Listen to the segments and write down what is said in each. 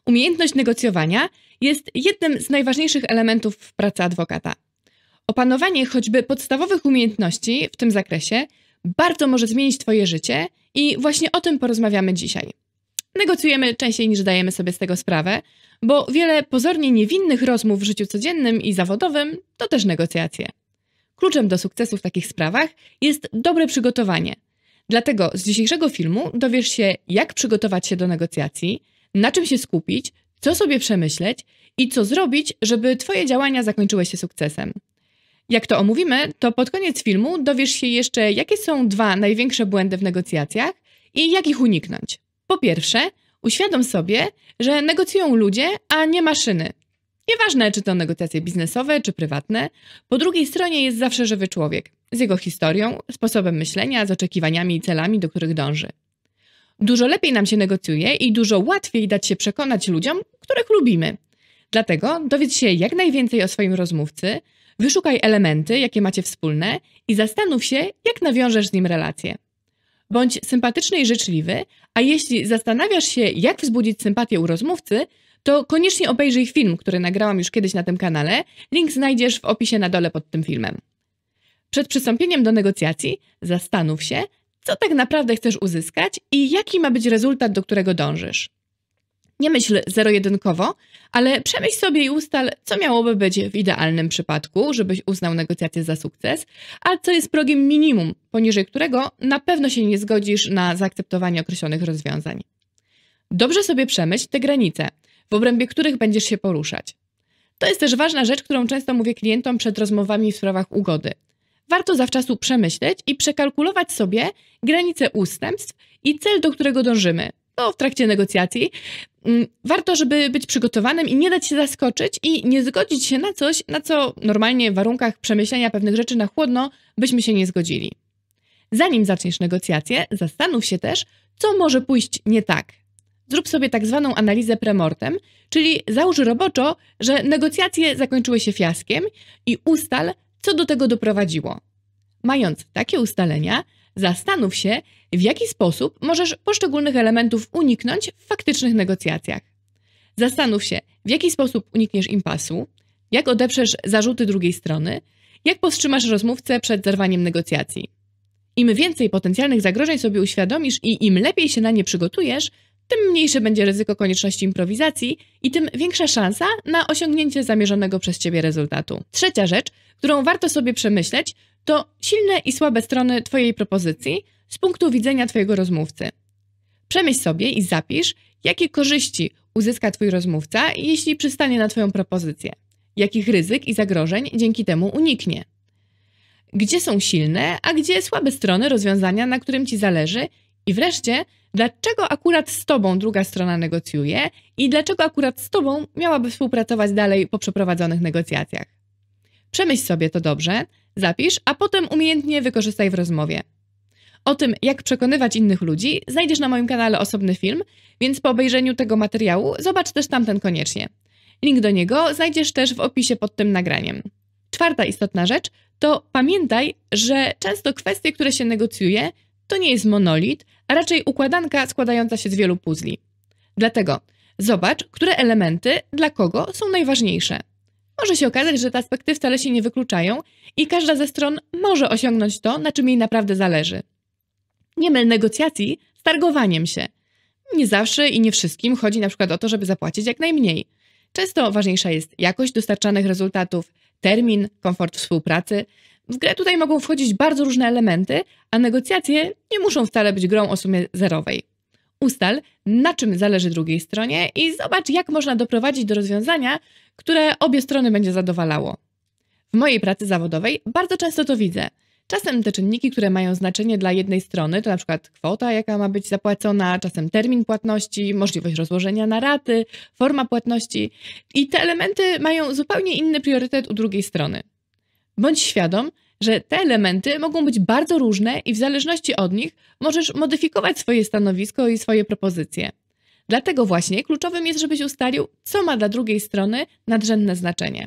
Umiejętność negocjowania jest jednym z najważniejszych elementów w pracy adwokata. Opanowanie choćby podstawowych umiejętności w tym zakresie bardzo może zmienić Twoje życie i właśnie o tym porozmawiamy dzisiaj. Negocjujemy częściej niż zdajemy sobie z tego sprawę, bo wiele pozornie niewinnych rozmów w życiu codziennym i zawodowym to też negocjacje. Kluczem do sukcesu w takich sprawach jest dobre przygotowanie. Dlatego z dzisiejszego filmu dowiesz się, jak przygotować się do negocjacji, na czym się skupić, co sobie przemyśleć i co zrobić, żeby Twoje działania zakończyły się sukcesem. Jak to omówimy, to pod koniec filmu dowiesz się jeszcze, jakie są 2 największe błędy w negocjacjach i jak ich uniknąć. Po pierwsze, uświadom sobie, że negocjują ludzie, a nie maszyny. Nieważne, czy to negocjacje biznesowe, czy prywatne, po drugiej stronie jest zawsze żywy człowiek, z jego historią, sposobem myślenia, z oczekiwaniami i celami, do których dąży. Dużo lepiej nam się negocjuje i dużo łatwiej dać się przekonać ludziom, których lubimy. Dlatego dowiedz się jak najwięcej o swoim rozmówcy, wyszukaj elementy, jakie macie wspólne i zastanów się, jak nawiążesz z nim relację. Bądź sympatyczny i życzliwy, a jeśli zastanawiasz się, jak wzbudzić sympatię u rozmówcy, to koniecznie obejrzyj film, który nagrałam już kiedyś na tym kanale. Link znajdziesz w opisie na dole pod tym filmem. Przed przystąpieniem do negocjacji zastanów się, co tak naprawdę chcesz uzyskać i jaki ma być rezultat, do którego dążysz. Nie myśl zero-jedynkowo, ale przemyśl sobie i ustal, co miałoby być w idealnym przypadku, żebyś uznał negocjacje za sukces, a co jest progiem minimum, poniżej którego na pewno się nie zgodzisz na zaakceptowanie określonych rozwiązań. Dobrze sobie przemyśl te granice, w obrębie których będziesz się poruszać. To jest też ważna rzecz, którą często mówię klientom przed rozmowami w sprawach ugody. Warto zawczasu przemyśleć i przekalkulować sobie granice ustępstw i cel, do którego dążymy. To w trakcie negocjacji warto, żeby być przygotowanym i nie dać się zaskoczyć i nie zgodzić się na coś, na co normalnie w warunkach przemyślenia pewnych rzeczy na chłodno byśmy się nie zgodzili. Zanim zaczniesz negocjacje, zastanów się też, co może pójść nie tak. Zrób sobie tak zwaną analizę premortem, czyli załóż roboczo, że negocjacje zakończyły się fiaskiem i ustal, co do tego doprowadziło. Mając takie ustalenia, zastanów się, w jaki sposób możesz poszczególnych elementów uniknąć w faktycznych negocjacjach. Zastanów się, w jaki sposób unikniesz impasu, jak odeprzesz zarzuty drugiej strony, jak powstrzymasz rozmówcę przed zerwaniem negocjacji. Im więcej potencjalnych zagrożeń sobie uświadomisz i im lepiej się na nie przygotujesz, tym mniejsze będzie ryzyko konieczności improwizacji i tym większa szansa na osiągnięcie zamierzonego przez Ciebie rezultatu. Trzecia rzecz, którą warto sobie przemyśleć, to silne i słabe strony Twojej propozycji z punktu widzenia Twojego rozmówcy. Przemyśl sobie i zapisz, jakie korzyści uzyska Twój rozmówca, jeśli przystanie na Twoją propozycję. Jakich ryzyk i zagrożeń dzięki temu uniknie. Gdzie są silne, a gdzie słabe strony rozwiązania, na którym Ci zależy i wreszcie, dlaczego akurat z Tobą druga strona negocjuje i dlaczego akurat z Tobą miałaby współpracować dalej po przeprowadzonych negocjacjach. Przemyśl sobie to dobrze, zapisz, a potem umiejętnie wykorzystaj w rozmowie. O tym, jak przekonywać innych ludzi, znajdziesz na moim kanale osobny film, więc po obejrzeniu tego materiału zobacz też tamten koniecznie. Link do niego znajdziesz też w opisie pod tym nagraniem. Czwarta istotna rzecz to pamiętaj, że często kwestie, które się negocjuje, to nie jest monolit, a raczej układanka składająca się z wielu puzli. Dlatego zobacz, które elementy dla kogo są najważniejsze. Może się okazać, że te aspekty wcale się nie wykluczają i każda ze stron może osiągnąć to, na czym jej naprawdę zależy. Nie myl negocjacji z targowaniem się. Nie zawsze i nie wszystkim chodzi na przykład o to, żeby zapłacić jak najmniej. Często ważniejsza jest jakość dostarczanych rezultatów, termin, komfort współpracy. W grę tutaj mogą wchodzić bardzo różne elementy, a negocjacje nie muszą wcale być grą o sumie zerowej. Ustal, na czym zależy drugiej stronie i zobacz, jak można doprowadzić do rozwiązania, które obie strony będzie zadowalało. W mojej pracy zawodowej bardzo często to widzę. Czasem te czynniki, które mają znaczenie dla jednej strony, to na przykład kwota, jaka ma być zapłacona, czasem termin płatności, możliwość rozłożenia na raty, forma płatności i te elementy mają zupełnie inny priorytet u drugiej strony. Bądź świadom, że te elementy mogą być bardzo różne i w zależności od nich możesz modyfikować swoje stanowisko i swoje propozycje. Dlatego właśnie kluczowym jest, żebyś ustalił, co ma dla drugiej strony nadrzędne znaczenie.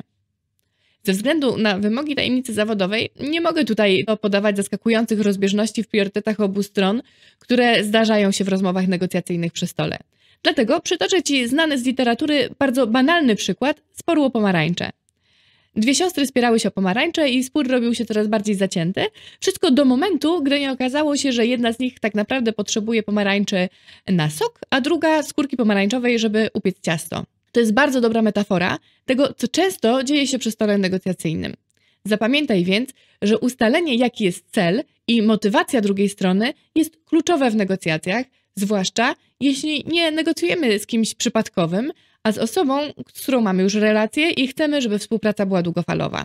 Ze względu na wymogi tajemnicy zawodowej nie mogę tutaj podawać zaskakujących rozbieżności w priorytetach obu stron, które zdarzają się w rozmowach negocjacyjnych przy stole. Dlatego przytoczę Ci znany z literatury bardzo banalny przykład sporu o pomarańcze. Dwie siostry spierały się o pomarańcze i spór robił się coraz bardziej zacięty. Wszystko do momentu, gdy nie okazało się, że jedna z nich tak naprawdę potrzebuje pomarańczy na sok, a druga skórki pomarańczowej, żeby upiec ciasto. To jest bardzo dobra metafora tego, co często dzieje się przy stole negocjacyjnym. Zapamiętaj więc, że ustalenie, jaki jest cel i motywacja drugiej strony jest kluczowe w negocjacjach, zwłaszcza jeśli nie negocjujemy z kimś przypadkowym, a z osobą, z którą mamy już relację i chcemy, żeby współpraca była długofalowa.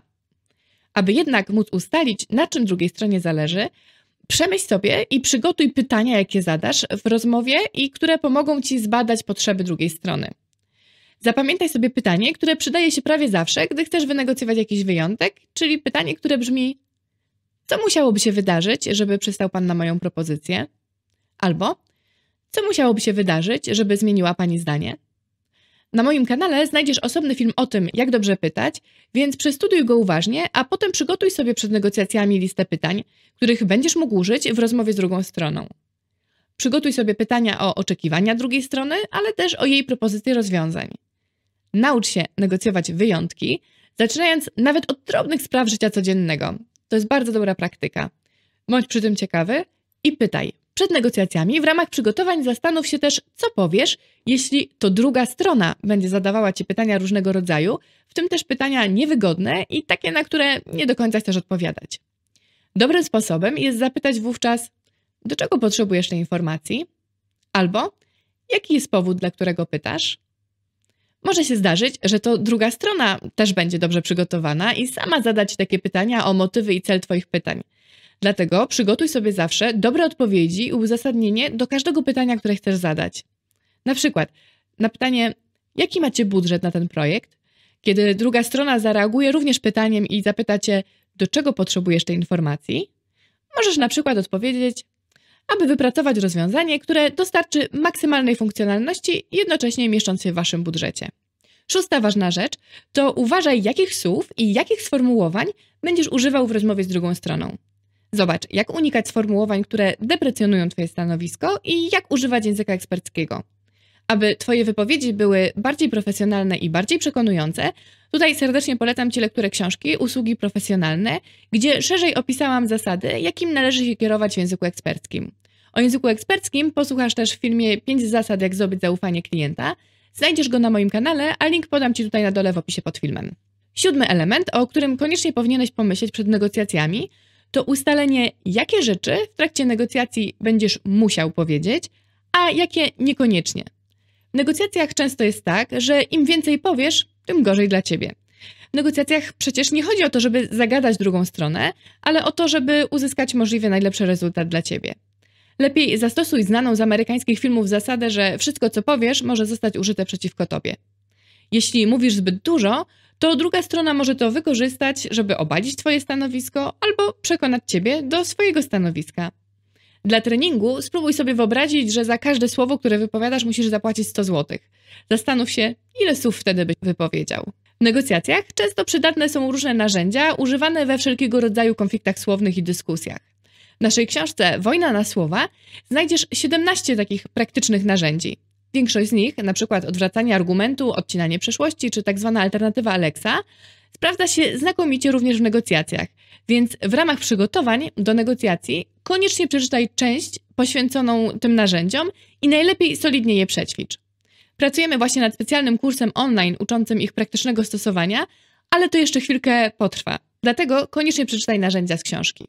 Aby jednak móc ustalić, na czym drugiej stronie zależy, przemyśl sobie i przygotuj pytania, jakie zadasz w rozmowie i które pomogą Ci zbadać potrzeby drugiej strony. Zapamiętaj sobie pytanie, które przydaje się prawie zawsze, gdy chcesz wynegocjować jakiś wyjątek, czyli pytanie, które brzmi: co musiałoby się wydarzyć, żeby przystał Pan na moją propozycję? Albo co musiałoby się wydarzyć, żeby zmieniła Pani zdanie? Na moim kanale znajdziesz osobny film o tym, jak dobrze pytać, więc przestudiuj go uważnie, a potem przygotuj sobie przed negocjacjami listę pytań, których będziesz mógł użyć w rozmowie z drugą stroną. Przygotuj sobie pytania o oczekiwania drugiej strony, ale też o jej propozycje rozwiązań. Naucz się negocjować wyjątki, zaczynając nawet od drobnych spraw życia codziennego. To jest bardzo dobra praktyka. Bądź przy tym ciekawy i pytaj. Przed negocjacjami w ramach przygotowań zastanów się też, co powiesz, jeśli to druga strona będzie zadawała Ci pytania różnego rodzaju, w tym też pytania niewygodne i takie, na które nie do końca chcesz odpowiadać. Dobrym sposobem jest zapytać wówczas: do czego potrzebujesz tej informacji? Albo jaki jest powód, dla którego pytasz? Może się zdarzyć, że to druga strona też będzie dobrze przygotowana i sama zada Ci takie pytania o motywy i cel Twoich pytań. Dlatego przygotuj sobie zawsze dobre odpowiedzi i uzasadnienie do każdego pytania, które chcesz zadać. Na przykład na pytanie: jaki macie budżet na ten projekt? Kiedy druga strona zareaguje również pytaniem i zapyta Cię, do czego potrzebujesz tej informacji, możesz na przykład odpowiedzieć: aby wypracować rozwiązanie, które dostarczy maksymalnej funkcjonalności, jednocześnie mieszcząc się w Waszym budżecie. Szósta ważna rzecz to uważaj, jakich słów i jakich sformułowań będziesz używał w rozmowie z drugą stroną. Zobacz, jak unikać sformułowań, które deprecjonują Twoje stanowisko i jak używać języka eksperckiego. Aby Twoje wypowiedzi były bardziej profesjonalne i bardziej przekonujące, tutaj serdecznie polecam Ci lekturę książki Usługi profesjonalne, gdzie szerzej opisałam zasady, jakim należy się kierować w języku eksperckim. O języku eksperckim posłuchasz też w filmie 5 zasad, jak zdobyć zaufanie klienta. Znajdziesz go na moim kanale, a link podam Ci tutaj na dole w opisie pod filmem. Siódmy element, o którym koniecznie powinieneś pomyśleć przed negocjacjami, to ustalenie, jakie rzeczy w trakcie negocjacji będziesz musiał powiedzieć, a jakie niekoniecznie. W negocjacjach często jest tak, że im więcej powiesz, tym gorzej dla Ciebie. W negocjacjach przecież nie chodzi o to, żeby zagadać drugą stronę, ale o to, żeby uzyskać możliwie najlepszy rezultat dla Ciebie. Lepiej zastosuj znaną z amerykańskich filmów zasadę, że wszystko, co powiesz, może zostać użyte przeciwko Tobie. Jeśli mówisz zbyt dużo, to druga strona może to wykorzystać, żeby obalić Twoje stanowisko albo przekonać Ciebie do swojego stanowiska. Dla treningu spróbuj sobie wyobrazić, że za każde słowo, które wypowiadasz, musisz zapłacić 100 zł. Zastanów się, ile słów wtedy byś wypowiedział. W negocjacjach często przydatne są różne narzędzia używane we wszelkiego rodzaju konfliktach słownych i dyskusjach. W naszej książce Wojna na słowa znajdziesz 17 takich praktycznych narzędzi. Większość z nich, np. odwracanie argumentu, odcinanie przeszłości czy tzw. alternatywa Alexa, sprawdza się znakomicie również w negocjacjach, więc w ramach przygotowań do negocjacji koniecznie przeczytaj część poświęconą tym narzędziom i najlepiej solidnie je przećwicz. Pracujemy właśnie nad specjalnym kursem online uczącym ich praktycznego stosowania, ale to jeszcze chwilkę potrwa, dlatego koniecznie przeczytaj narzędzia z książki.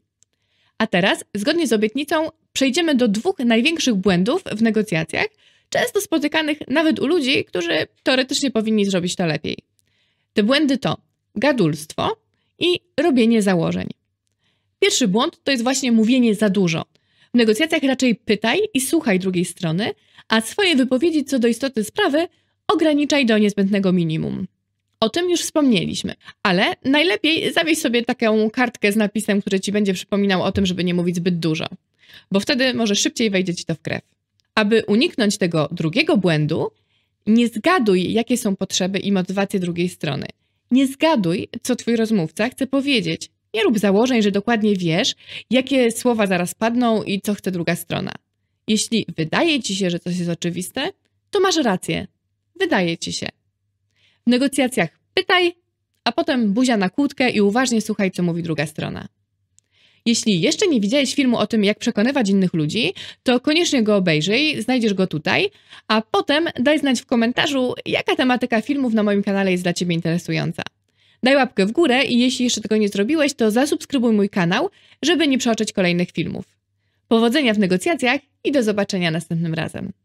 A teraz, zgodnie z obietnicą, przejdziemy do 2 największych błędów w negocjacjach, często spotykanych nawet u ludzi, którzy teoretycznie powinni zrobić to lepiej. Te błędy to gadulstwo i robienie założeń. Pierwszy błąd to jest właśnie mówienie za dużo. W negocjacjach raczej pytaj i słuchaj drugiej strony, a swoje wypowiedzi co do istoty sprawy ograniczaj do niezbędnego minimum. O tym już wspomnieliśmy, ale najlepiej zawieź sobie taką kartkę z napisem, który Ci będzie przypominał o tym, żeby nie mówić zbyt dużo, bo wtedy może szybciej wejdzie Ci to w krew. Aby uniknąć tego drugiego błędu, nie zgaduj, jakie są potrzeby i motywacje drugiej strony. Nie zgaduj, co Twój rozmówca chce powiedzieć. Nie rób założeń, że dokładnie wiesz, jakie słowa zaraz padną i co chce druga strona. Jeśli wydaje Ci się, że coś jest oczywiste, to masz rację. Wydaje ci się. W negocjacjach pytaj, a potem buzia na kłódkę i uważnie słuchaj, co mówi druga strona. Jeśli jeszcze nie widziałeś filmu o tym, jak przekonywać innych ludzi, to koniecznie go obejrzyj, znajdziesz go tutaj, a potem daj znać w komentarzu, jaka tematyka filmów na moim kanale jest dla Ciebie interesująca. Daj łapkę w górę i jeśli jeszcze tego nie zrobiłeś, to zasubskrybuj mój kanał, żeby nie przeoczyć kolejnych filmów. Powodzenia w negocjacjach i do zobaczenia następnym razem.